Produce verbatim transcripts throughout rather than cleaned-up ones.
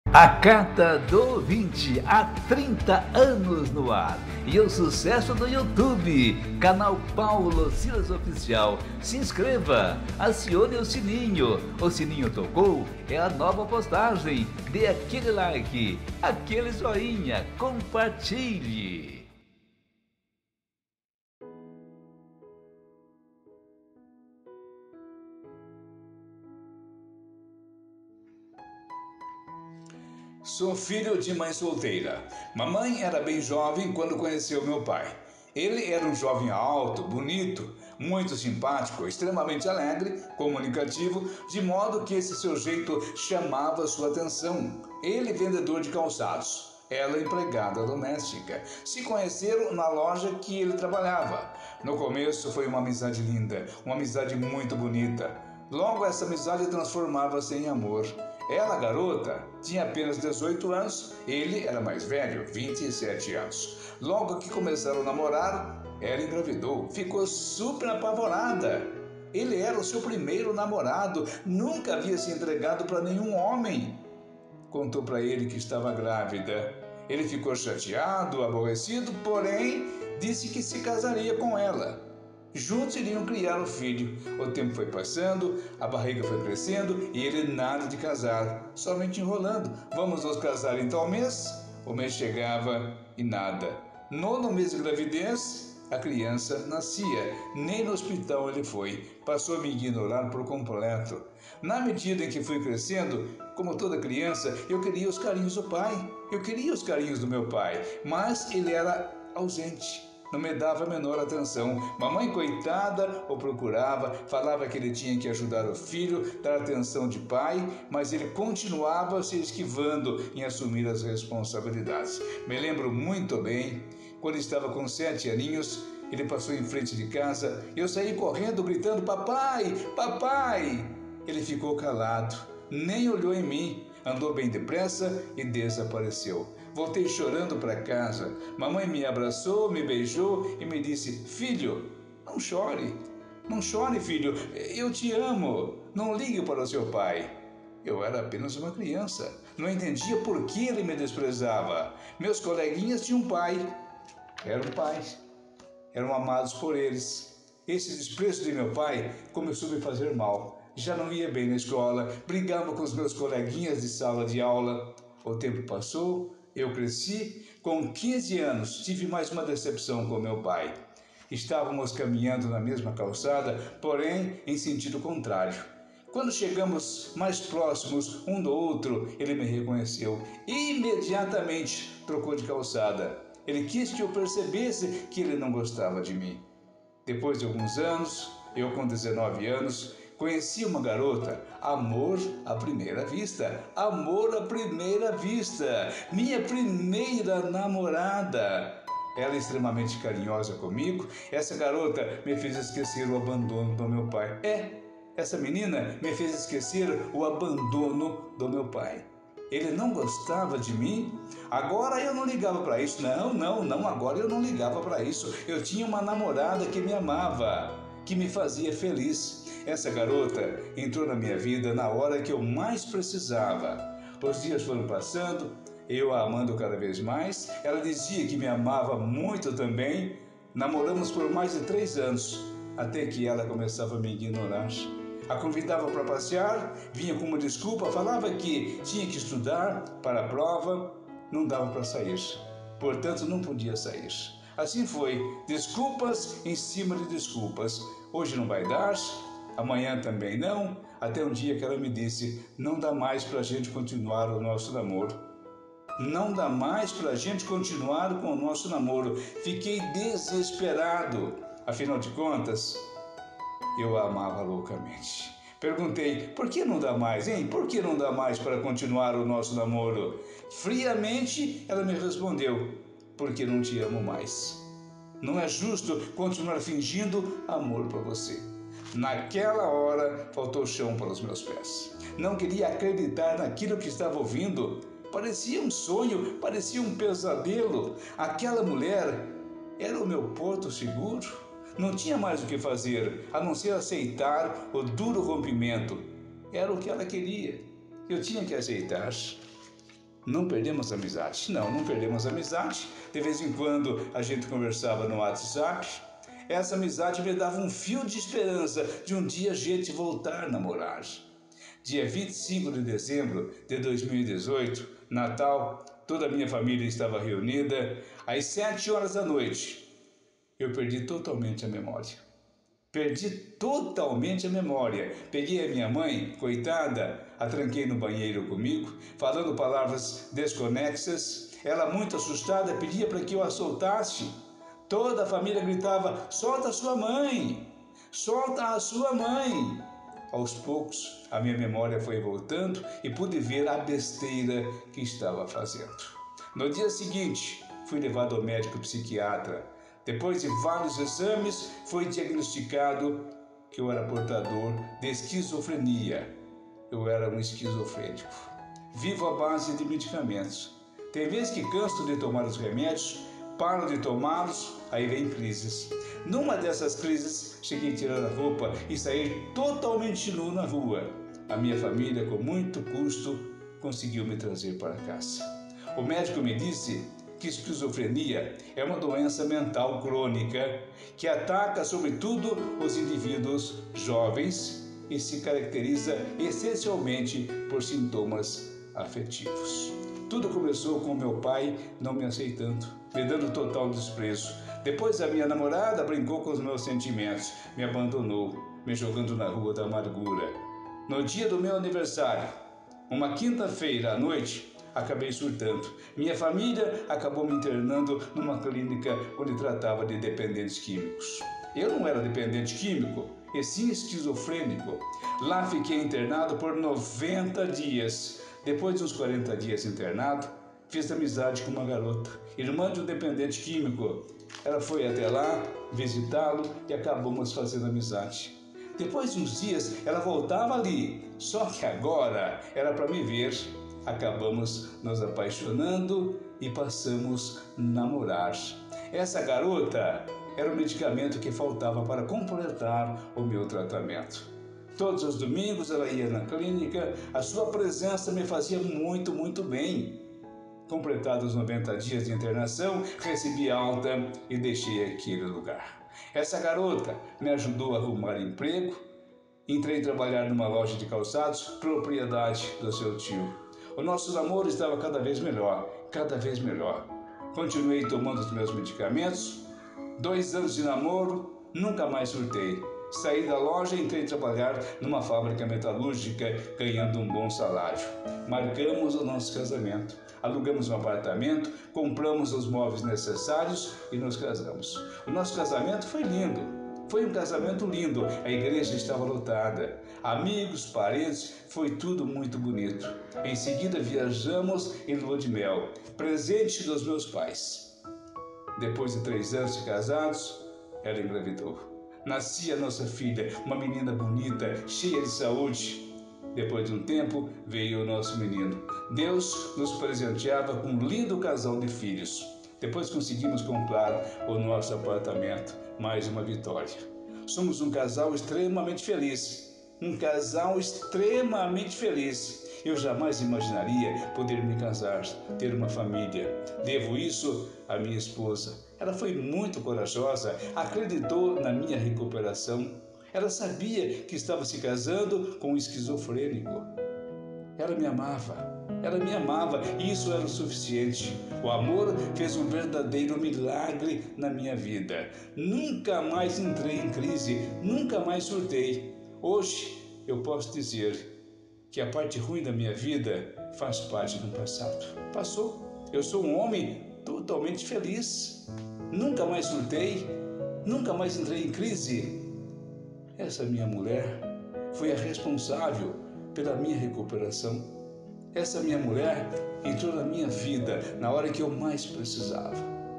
A Carta do Ouvinte, há trinta anos no ar. E o sucesso do YouTube, canal Paulo Silas Oficial. Se inscreva, acione o sininho. O sininho tocou, é a nova postagem. Dê aquele like, aquele joinha, compartilhe. Sou filho de mãe solteira. Mamãe era bem jovem quando conheceu meu pai. Ele era um jovem alto, bonito, muito simpático, extremamente alegre, comunicativo, de modo que esse seu jeito chamava sua atenção. Ele vendedor de calçados, ela empregada doméstica. Se conheceram na loja que ele trabalhava. No começo foi uma amizade linda, uma amizade muito bonita. Logo essa amizade transformava-se em amor. Ela, garota, tinha apenas dezoito anos, ele era mais velho, vinte e sete anos. Logo que começaram a namorar, ela engravidou, ficou super apavorada. Ele era o seu primeiro namorado, nunca havia se entregado para nenhum homem. Contou para ele que estava grávida. Ele ficou chateado, aborrecido, porém disse que se casaria com ela. Juntos iriam criar um filho. O tempo foi passando, a barriga foi crescendo e ele nada de casar, somente enrolando. Vamos nos casar em tal mês? O mês chegava e nada. Nono mês de gravidez, a criança nascia. Nem no hospital ele foi. Passou a me ignorar por completo. Na medida em que fui crescendo, como toda criança, eu queria os carinhos do pai. Eu queria os carinhos do meu pai, mas ele era ausente. Não me dava a menor atenção. Mamãe, coitada, o procurava, falava que ele tinha que ajudar o filho, dar atenção de pai, mas ele continuava se esquivando em assumir as responsabilidades. Me lembro muito bem, quando estava com sete aninhos, ele passou em frente de casa, eu saí correndo, gritando, papai, papai! Ele ficou calado, nem olhou em mim, andou bem depressa e desapareceu. Voltei chorando para casa. Mamãe me abraçou, me beijou e me disse, filho, não chore, não chore, filho, eu te amo, não ligue para o seu pai. Eu era apenas uma criança, não entendia por que ele me desprezava. Meus coleguinhas tinham pai, eram pais, eram amados por eles. Esse desprezo de meu pai começou a me fazer mal. Já não ia bem na escola, brigava com os meus coleguinhas de sala de aula. O tempo passou, eu cresci, com quinze anos tive mais uma decepção com meu pai. Estávamos caminhando na mesma calçada, porém em sentido contrário. Quando chegamos mais próximos um do outro, ele me reconheceu. Imediatamente trocou de calçada. Ele quis que eu percebesse que ele não gostava de mim. Depois de alguns anos, eu com dezenove anos, conheci uma garota, amor à primeira vista, amor à primeira vista, minha primeira namorada. Ela é extremamente carinhosa comigo, essa garota me fez esquecer o abandono do meu pai. É, essa menina me fez esquecer o abandono do meu pai. Ele não gostava de mim, agora eu não ligava para isso, não, não, não, agora eu não ligava para isso. Eu tinha uma namorada que me amava, que me fazia feliz. Essa garota entrou na minha vida na hora que eu mais precisava. Os dias foram passando, eu a amando cada vez mais. Ela dizia que me amava muito também. Namoramos por mais de três anos, até que ela começava a me ignorar. A convidava para passear, vinha com uma desculpa, falava que tinha que estudar para a prova, não dava para sair. Portanto, não podia sair. Assim foi, desculpas em cima de desculpas. Hoje não vai dar, amanhã também não, até um dia que ela me disse, não dá mais para a gente continuar o nosso namoro. Não dá mais para a gente continuar com o nosso namoro. Fiquei desesperado. Afinal de contas, eu a amava loucamente. Perguntei, por que não dá mais, hein? Por que não dá mais para continuar o nosso namoro? Friamente, ela me respondeu, porque não te amo mais. Não é justo continuar fingindo amor por você. Naquela hora, faltou chão para os meus pés. Não queria acreditar naquilo que estava ouvindo. Parecia um sonho, parecia um pesadelo. Aquela mulher era o meu porto seguro. Não tinha mais o que fazer, a não ser aceitar o duro rompimento. Era o que ela queria. Eu tinha que aceitar. não perdemos a amizade. Não, não perdemos a amizade. De vez em quando a gente conversava no WhatsApp. Essa amizade me dava um fio de esperança de um dia a gente voltar a namorar. Dia vinte e cinco de dezembro de dois mil e dezoito, Natal, toda a minha família estava reunida. Às sete horas da noite, eu perdi totalmente a memória. Perdi totalmente a memória. Peguei a minha mãe, coitada, a tranquei no banheiro comigo, falando palavras desconexas. Ela, muito assustada, pedia para que eu a soltasse. Toda a família gritava: solta a sua mãe! Solta a sua mãe! Aos poucos, a minha memória foi voltando e pude ver a besteira que estava fazendo. No dia seguinte, fui levado ao médico psiquiatra. Depois de vários exames, foi diagnosticado que eu era portador de esquizofrenia. Eu era um esquizofrênico. Vivo à base de medicamentos. Tem vezes que canso de tomar os remédios, paro de tomá-los, aí vem crises. Numa dessas crises, cheguei a tirar a roupa e sair totalmente nu na rua. A minha família, com muito custo, conseguiu me trazer para casa. O médico me disse que esquizofrenia é uma doença mental crônica que ataca sobretudo os indivíduos jovens e se caracteriza essencialmente por sintomas afetivos. Tudo começou com meu pai não me aceitando, me dando total desprezo. Depois a minha namorada brincou com os meus sentimentos, me abandonou, me jogando na rua da amargura. No dia do meu aniversário, uma quinta-feira à noite, acabei surtando. Minha família acabou me internando numa clínica onde tratava de dependentes químicos. Eu não era dependente químico, e sim esquizofrênico. Lá fiquei internado por noventa dias. Depois de uns quarenta dias internado, fiz amizade com uma garota, irmã de um dependente químico. Ela foi até lá visitá-lo e acabamos fazendo amizade. Depois de uns dias, ela voltava ali, só que agora era para me ver. Acabamos nos apaixonando e passamos a namorar. Essa garota era o medicamento que faltava para completar o meu tratamento. Todos os domingos ela ia na clínica, a sua presença me fazia muito, muito bem. Completados noventa dias de internação, recebi alta e deixei aquele lugar. Essa garota me ajudou a arrumar emprego. Entrei a trabalhar numa loja de calçados, propriedade do seu tio. O nosso namoro estava cada vez melhor, cada vez melhor. Continuei tomando os meus medicamentos. Dois anos de namoro, nunca mais surtei. Saí da loja e entrei a trabalhar numa fábrica metalúrgica, ganhando um bom salário. Marcamos o nosso casamento. Alugamos um apartamento, compramos os móveis necessários e nos casamos. O nosso casamento foi lindo. Foi um casamento lindo. A igreja estava lotada. Amigos, parentes, foi tudo muito bonito. Em seguida viajamos em lua de mel, presente dos meus pais. Depois de três anos de casados, ela engravidou. Nascia nossa filha, uma menina bonita, cheia de saúde. Depois de um tempo, veio o nosso menino. Deus nos presenteava com um lindo casal de filhos. Depois conseguimos comprar o nosso apartamento. Mais uma vitória. Somos um casal extremamente feliz. Um casal extremamente feliz. Eu jamais imaginaria poder me casar, ter uma família. Devo isso à minha esposa. Ela foi muito corajosa, acreditou na minha recuperação. Ela sabia que estava se casando com um esquizofrênico. Ela me amava, ela me amava e isso era o suficiente. O amor fez um verdadeiro milagre na minha vida. Nunca mais entrei em crise, nunca mais surtei. Hoje eu posso dizer que a parte ruim da minha vida faz parte do passado. Passou. Eu sou um homem totalmente feliz. Nunca mais surtei, nunca mais entrei em crise. Essa minha mulher foi a responsável pela minha recuperação. Essa minha mulher entrou na minha vida na hora que eu mais precisava.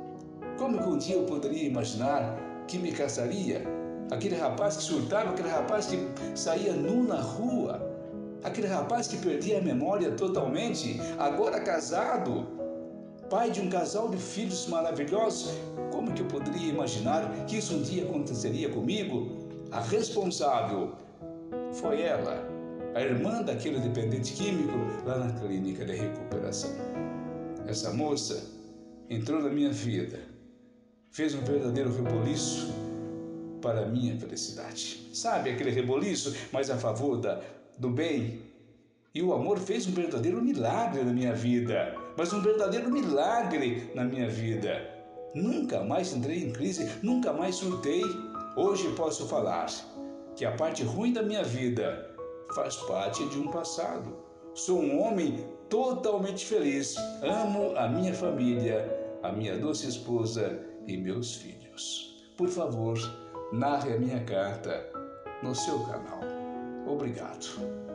Como que um dia eu poderia imaginar que me casaria? Aquele rapaz que surtava, aquele rapaz que saía nu na rua, aquele rapaz que perdia a memória totalmente, agora casado, pai de um casal de filhos maravilhosos. Como que eu poderia imaginar que isso um dia aconteceria comigo? A responsável foi ela, a irmã daquele dependente químico lá na clínica de recuperação. Essa moça entrou na minha vida, fez um verdadeiro reboliço para a minha felicidade. Sabe aquele reboliço, mas a favor da, do bem? E o amor fez um verdadeiro milagre na minha vida, mas um verdadeiro milagre na minha vida. Nunca mais entrei em crise, nunca mais surtei. Hoje posso falar que a parte ruim da minha vida faz parte de um passado. Sou um homem totalmente feliz. Amo a minha família, a minha doce esposa e meus filhos. Por favor, narre a minha carta no seu canal. Obrigado.